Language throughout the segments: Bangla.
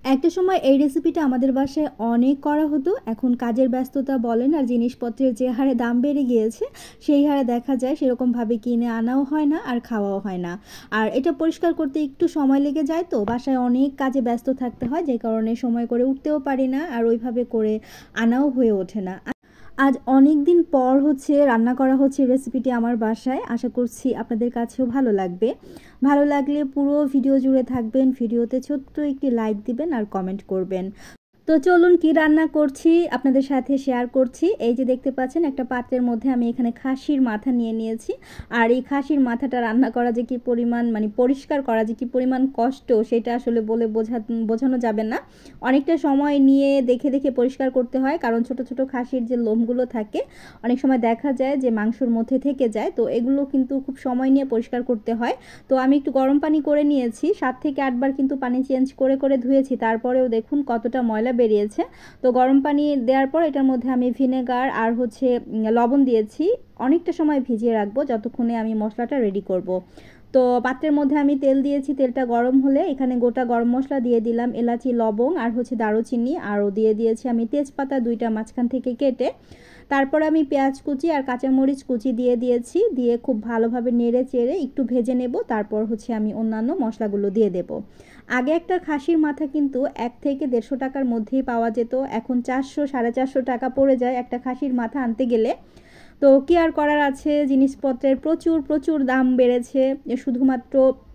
একটা সময় এই রেসিপিটা আমাদের বাসায় অনেক করা হতো। এখন কাজের ব্যস্ততা বলেন আর জিনিসপত্রের যে হারে দাম বেড়ে গিয়েছে, সেই হারে দেখা যায় সেরকমভাবে কিনে আনাও হয় না আর খাওয়াও হয় না। আর এটা পরিষ্কার করতে একটু সময় লেগে যায়, তো বাসায় অনেক কাজে ব্যস্ত থাকতে হয়, যে কারণে সময় করে উঠতেও পারি না আর ওইভাবে করে আনাও হয়ে ওঠে না। আজ অনেক দিন পর রান্না করা হচ্ছে রেসিপিটি আমার বাসায়। আশা করছি আপনাদের কাছেও ভালো লাগবে। ভালো লাগলে পুরো ভিডিও জুড়ে থাকবেন, ভিডিওতে ছোট্ট একটি লাইক দিবেন আর কমেন্ট করবেন। তো চলুন কি রান্না করছি আপনাদের সাথে শেয়ার করছি। এই যে দেখতে পাচ্ছেন, একটা পাত্রের মধ্যে আমি এখানে খাসির মাথা নিয়ে নিয়েছি। আর এই খাসির মাথাটা রান্না করা যে কি পরিমাণ, মানে পরিষ্কার করা যে কি পরিমাণ কষ্ট, সেটা আসলে বলে বোঝানো যাবে না। অনেকটা সময় নিয়ে দেখে দেখে পরিষ্কার করতে হয়, কারণ ছোট ছোট খাসির যে লোমগুলো থাকে অনেক সময় দেখা যায় যে মাংসর মধ্যে থেকে যায়, তো এগুলো কিন্তু খুব সময় নিয়ে পরিষ্কার করতে হয়। তো আমি একটু গরম পানি করে নিয়েছি, 7 থেকে 8 বার কিন্তু পানি চেঞ্জ করে করে ধুয়েছি, তারপরেও দেখুন কতটা ময়লা বেরিয়েছে। তো গরম পানি দেওয়ার পর এটার মধ্যে আমি ভিনেগার আর লবণ দিয়েছি। অনেকটা সময় ভিজিয়ে রাখবো যতক্ষণে আমি মশলাটা রেডি করব। তো পাত্রের মধ্যে আমি তেল দিয়েছি, তেলটা গরম হলে এখানে গোটা গরম মশলা দিয়ে দিলাম, এলাচি, লবং আর দারুচিনি, আরও দিয়ে দিয়েছি আমি তেজপাতা 2টা মাঝখান থেকে কেটে। তারপর আমি পেঁয়াজ কুচি আর কাঁচামরিচ কুচি দিয়ে দিয়েছি, দিয়ে খুব ভালোভাবে নেড়ে চেড়ে একটু ভেজে নেব। তারপর আমি অন্যান্য মশলাগুলো দিয়ে দেব। আগে একটা খাসির মাথা কিন্তু 1 থেকে 150 টাকার মধ্যেই পাওয়া যেত, এখন 400 450 টাকা পড়ে যায় একটা খাসির মাথা আনতে গেলে। তো কি আর করার আছে, জিনিসপত্রের প্রচুর প্রচুর দাম বেড়েছে। শুধুমাত্র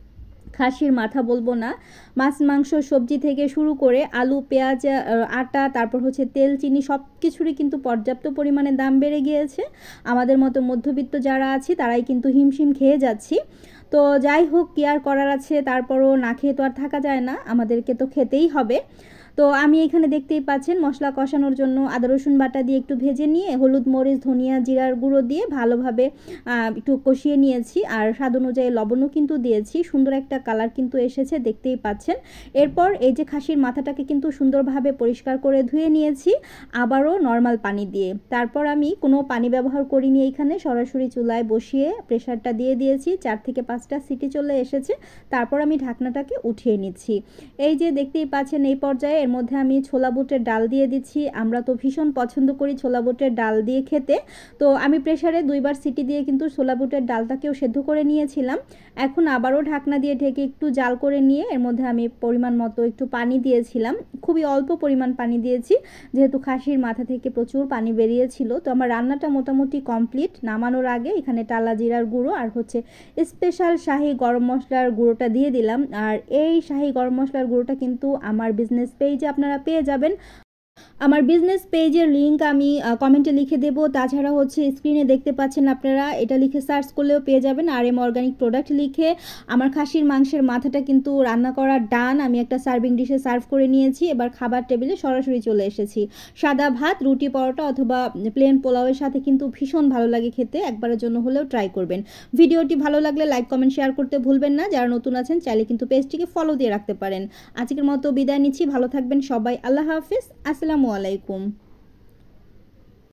খাসির মাথা বলবো না, মাছ, মাংস, সবজি থেকে শুরু করে আলু, পেঁয়াজ, আটা, তারপর তেল, চিনি, সব কিছুরই কিন্তু পর্যাপ্ত পরিমাণে দাম বেড়ে গিয়েছে। আমাদের মতো মধ্যবিত্ত যারা আছি তারাই কিন্তু হিমশিম খেয়ে যাচ্ছি। তো যাই হোক, কি আর করার আছে, তারপরও না খেয়ে তো আর থাকা যায় না, আমাদেরকে তো খেতেই হবে। তো আমি এখানে দেখতেই পাচ্ছেন, মশলা কষানোর জন্য আদা রসুন বাটা দিয়ে একটু ভেজে নিয়ে হলুদ, মরিচ, ধনিয়া, জিরার গুঁড়ো দিয়ে ভালোভাবে একটু কষিয়ে নিয়েছি। আর স্বাদ অনুযায়ী লবণও কিন্তু দিয়েছি। সুন্দর একটা কালার কিন্তু এসেছে, দেখতেই পাচ্ছেন। এরপর এই যে খাসির মাথাটাকে কিন্তু সুন্দরভাবে পরিষ্কার করে ধুয়ে নিয়েছি, আবারও নর্মাল পানি দিয়ে। তারপর আমি কোনো পানি ব্যবহার করিনি, এখানে সরাসরি চুলায় বসিয়ে প্রেশারটা দিয়ে দিয়েছি। 4 থেকে 5টা সিটি চলে এসেছে। তারপর আমি ঢাকনাটাকে উঠিয়ে নিচ্ছি। এই যে দেখতেই পাচ্ছেন, এই পর্যায়ে এর মধ্যে আমি ছোলা বুটের ডাল দিয়ে দিচ্ছি। আমরা তো ভীষণ পছন্দ করি ছোলা বুটের ডাল দিয়ে খেতে। তো আমি প্রেসারে 2বার সিটি দিয়ে কিন্তু ছোলা বুটের ডালটাকেও সেদ্ধ করে নিয়েছিলাম। এখন আবারও ঢাকনা দিয়ে ঢেকে একটু জাল করে নিয়ে এর মধ্যে আমি পরিমাণ মতো একটু পানি দিয়েছিলাম। খুবই অল্প পরিমাণ পানি দিয়েছি, যেহেতু খাসির মাথা থেকে প্রচুর পানি বেরিয়েছিল। তো আমার রান্নাটা মোটামুটি কমপ্লিট। নামানোর আগে এখানে টালা জিরার গুঁড়ো আর স্পেশাল শাহি গরম মশলার গুঁড়োটা দিয়ে দিলাম। আর এই শাহি গরম মশলার গুঁড়োটা কিন্তু আমার বিজনেস পেজে আপনারা পেয়ে যাবেন। আমার বিজনেস পেজের লিংক আমি কমেন্টে লিখে দেব। তাছাড়া স্ক্রিনে দেখতে পাচ্ছেন আপনারা, এটা লিখে সার্চ করলেও পেয়ে যাবেন। আর এম অর্গানিক প্রোডাক্ট লিখে। আমার খাসির মাংসের মাথাটা কিন্তু রান্না করা ডান। আমি একটা সার্ভিং ডিশে সার্ভ করে নিয়েছি। এবার খাবার টেবিলে সরাসরি চলে এসেছি। সাদা ভাত, রুটি, পরোটা অথবা প্লেন পোলাওয়ের সাথে কিন্তু ভীষণ ভালো লাগে খেতে। একবারের জন্য হলেও ট্রাই করবেন। ভিডিওটি ভালো লাগলে লাইক, কমেন্ট, শেয়ার করতে ভুলবেন না। যারা নতুন আছেন চাইলে কিন্তু পেজটিকে ফলো দিয়ে রাখতে পারেন। আজকের মতো বিদায় নিচ্ছি, ভালো থাকবেন সবাই। আল্লাহ হাফিজ, আসসালামু আলাইকুম।